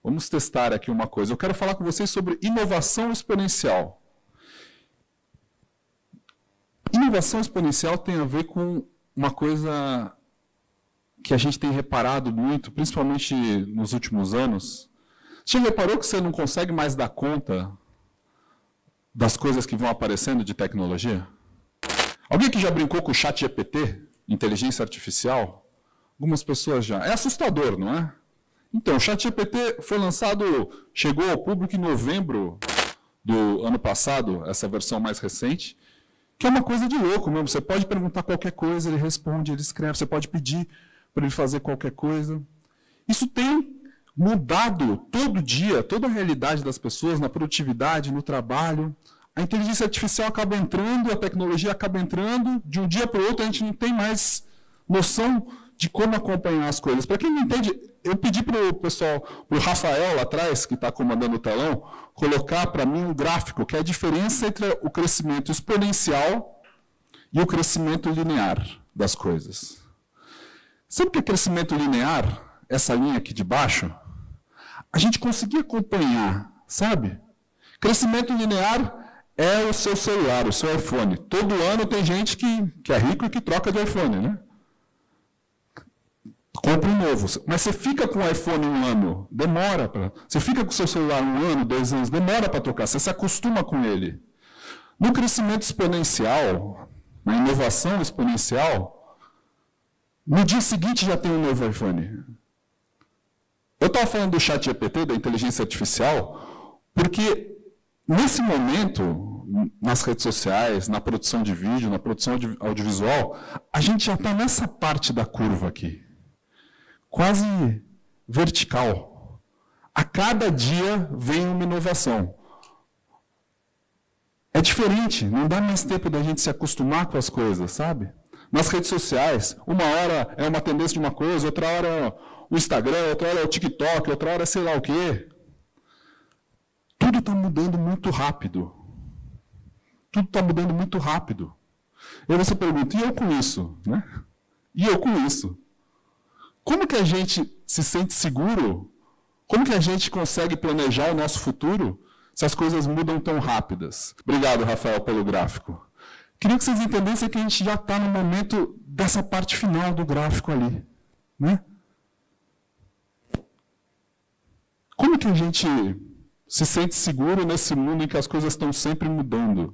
Vamos testar aqui uma coisa. Eu quero falar com vocês sobre inovação exponencial. Inovação exponencial tem a ver com uma coisa que a gente tem reparado muito, principalmente nos últimos anos. Você já reparou que você não consegue mais dar conta das coisas que vão aparecendo de tecnologia? Alguém que já brincou com o ChatGPT, inteligência artificial? Algumas pessoas já. É assustador, não é? Então, o ChatGPT foi lançado, chegou ao público em novembro do ano passado, essa versão mais recente, que é uma coisa de louco mesmo. Você pode perguntar qualquer coisa, ele responde, ele escreve, você pode pedir para ele fazer qualquer coisa. Isso tem mudado todo dia, toda a realidade das pessoas, na produtividade, no trabalho. A inteligência artificial acaba entrando, a tecnologia acaba entrando, de um dia para o outro a gente não tem mais noção de como acompanhar as coisas. Para quem não entende, eu pedi para o pessoal, para o Rafael lá atrás, que está comandando o telão, colocar para mim um gráfico, que é a diferença entre o crescimento exponencial e o crescimento linear das coisas. Sabe o que é crescimento linear? Essa linha aqui de baixo? A gente conseguia acompanhar, sabe? Crescimento linear é o seu celular, o seu iPhone. Todo ano tem gente que é rico e que troca de iPhone, né? Compra um novo. Mas você fica com o iPhone um ano, demora para. Você fica com o seu celular um ano, 2 anos, demora para trocar. Você se acostuma com ele. No crescimento exponencial, na inovação exponencial, no dia seguinte já tem um novo iPhone. Eu estava falando do ChatGPT, da inteligência artificial, porque nesse momento, nas redes sociais, na produção de vídeo, na produção audiovisual, a gente já está nessa parte da curva aqui. Quase vertical. A cada dia vem uma inovação. É diferente, não dá mais tempo da gente se acostumar com as coisas, sabe? Nas redes sociais, uma hora é uma tendência de uma coisa, outra hora é o Instagram, outra hora é o TikTok, outra hora é sei lá o quê. Tudo está mudando muito rápido. Tudo está mudando muito rápido. E aí você pergunta, e eu com isso? Né? E eu com isso? Como que a gente se sente seguro? Como que a gente consegue planejar o nosso futuro se as coisas mudam tão rápidas? Obrigado, Rafael, pelo gráfico. Queria que vocês entendessem que a gente já está no momento dessa parte final do gráfico ali. Né? Como que a gente se sente seguro nesse mundo em que as coisas estão sempre mudando?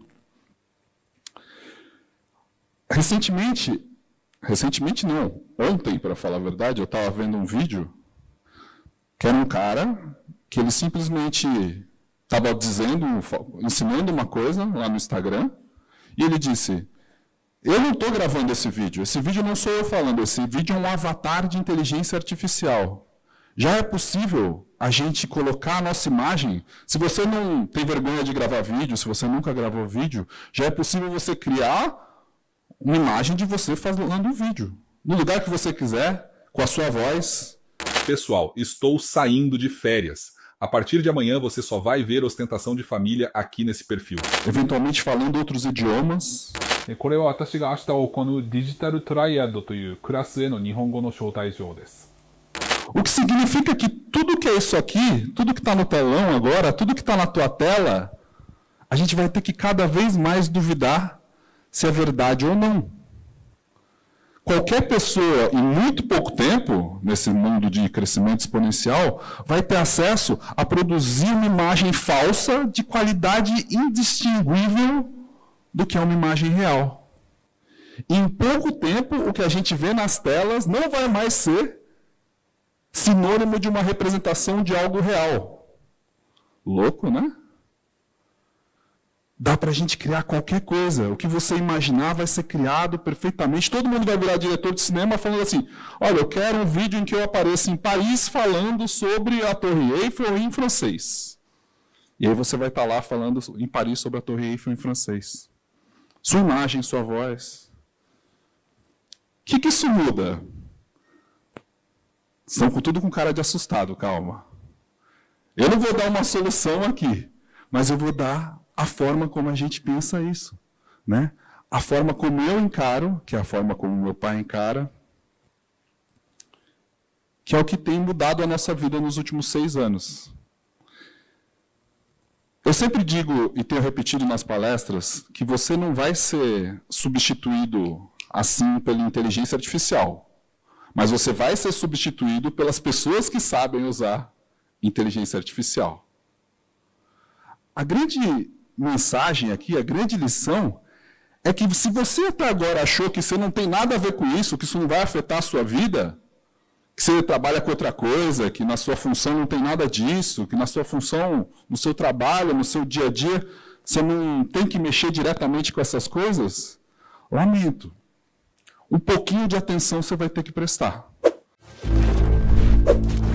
Recentemente não, ontem, para falar a verdade, eu estava vendo um vídeo que era um cara que ele simplesmente estava ensinando uma coisa lá no Instagram, e ele disse, eu não estou gravando esse vídeo não sou eu falando, esse vídeo é um avatar de inteligência artificial. Já é possível a gente colocar a nossa imagem, se você não tem vergonha de gravar vídeo, se você nunca gravou vídeo, já é possível você criar uma imagem de você fazendo um vídeo. No lugar que você quiser, com a sua voz. Pessoal, estou saindo de férias. A partir de amanhã você só vai ver ostentação de família aqui nesse perfil. Eventualmente falando outros idiomas. これは私が明日行うデジタルトライアドというクラスへの日本語の招待状です。 O que significa que tudo que é isso aqui, tudo que está no telão agora, tudo que está na tua tela, a gente vai ter que cada vez mais duvidar se é verdade ou não. Qualquer pessoa, em muito pouco tempo, nesse mundo de crescimento exponencial, vai ter acesso a produzir uma imagem falsa de qualidade indistinguível do que é uma imagem real. E em pouco tempo, o que a gente vê nas telas não vai mais ser sinônimo de uma representação de algo real. Louco, né? Dá para a gente criar qualquer coisa. O que você imaginar vai ser criado perfeitamente. Todo mundo vai virar diretor de cinema falando assim, olha, eu quero um vídeo em que eu apareça em Paris falando sobre a Torre Eiffel em francês. E aí você vai estar lá falando em Paris sobre a Torre Eiffel em francês. Sua imagem, sua voz. O que isso muda? Estão tudo com cara de assustado, calma. Eu não vou dar uma solução aqui, mas eu vou dar a forma como a gente pensa isso. Né? A forma como eu encaro, que é a forma como meu pai encara. que é o que tem mudado a nossa vida nos últimos 6 anos. Eu sempre digo, e tenho repetido nas palestras, que você não vai ser substituído assim pela inteligência artificial, mas você vai ser substituído pelas pessoas que sabem usar inteligência artificial. A grande mensagem aqui, a grande lição, é que se você até agora achou que você não tem nada a ver com isso, que isso não vai afetar a sua vida, que você trabalha com outra coisa, que na sua função não tem nada disso, que na sua função, no seu trabalho, no seu dia a dia, você não tem que mexer diretamente com essas coisas, lamento. Um pouquinho de atenção você vai ter que prestar.